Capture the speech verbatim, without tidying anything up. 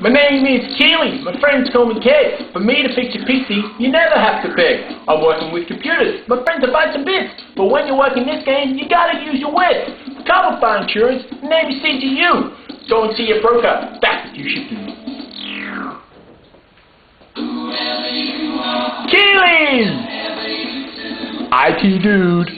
My name is Keighley. My friends call me Kay. For me to fix your P C, you never have to beg. I'm working with computers. My friends are bytes and bits. But when you're working this game, you gotta use your wits. Cover fire insurance, name your C G U. Go and see your broker. That's what you should do. Keighley! I T Dude.